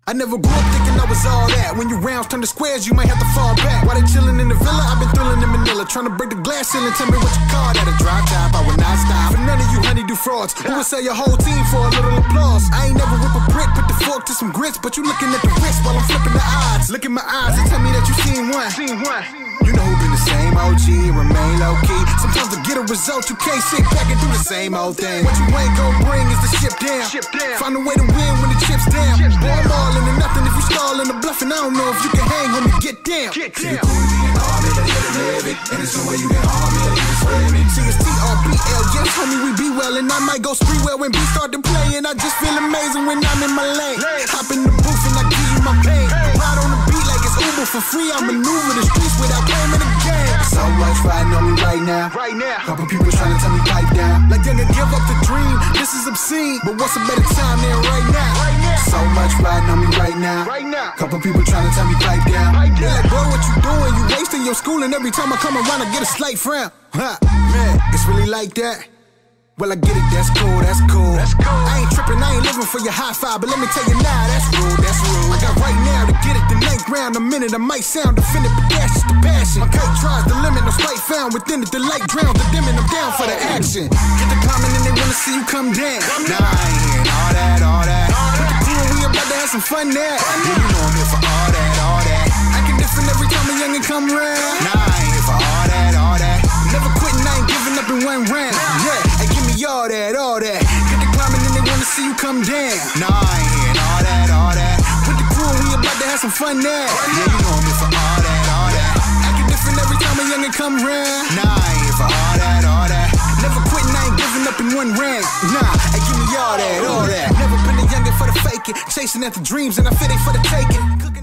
I never grew up thinking I was all that. When your rounds turn to squares, you might have to fall back. While they chillin' in the villa, I've been thrilling in Manila, trying to break the glass ceiling. Tell me what you call that, a drop top, I would not stop. For none of you honeydew frauds who would sell your whole team for a little applause. I ain't never rip a brick, put the fork to some grits, but you looking at the wrist while I'm flipping the odds. Look in my eyes and tell me that you seen one. You know who been the same OG and remain low-key. Sometimes to get a result, you can't sit back and do the same old thing. What you ain't gon' bring is the ship down. Find a way to win when the chip's down. Boy, I'm all into nothing if you stallin' or bluffing. I don't know if you can hang, homie, get down. See the cool be an army, but you live it. And there's no way you can harm me or you can spray me. See, it's TRBL, yes, homie, we be well. And I might go spree well when beats start to play. And I just feel amazing when I'm in my lane. Hop in the booth and I give you my pain. Ride on the beat like it's Uber for free. I maneuver the streets without claiming the game. So much riding on me right now. Couple people trying to tell me pipe down. Like they're gonna give up the dream. This is obscene, but what's a better time than right now? So much riding on me right now. Couple people trying to tell me pipe down. They're like, bro, what you doing? You wasting your school, and every time I come around, I get a slight frown. Man, it's really like that. Well, I get it, that's cool. I ain't tripping, I ain't living for your high five, but let me tell you now, that's rude. I got right now to get it, the ninth round, a minute, I might sound offended, but that's just the passion. My kite tries the limit, no spite found within it, the light drowns the dimming, I'm down for the action. Get the comment and they wanna see you come down. Nah, I ain't hearing all that. With the crew, we about to have some fun now. Yeah, you know I'm here for all that. I can different every time a youngin' come round. Nah, I ain't here for all that. Never quitting, I ain't giving up in one round. Yeah, hey, give me all that. Get the climbing and they wanna see you come down. Nah, I ain't hearing all that. With the crew, we about to have some fun now. Yeah, you know I'm here for all that. I get different every time a youngin' come round. Nah, I ain't here for all that. Never quitting, I ain't giving up in one round. Nah, hey, give me all that. Never been a youngin' for the faking, chasing after dreams and I feel they for the taking.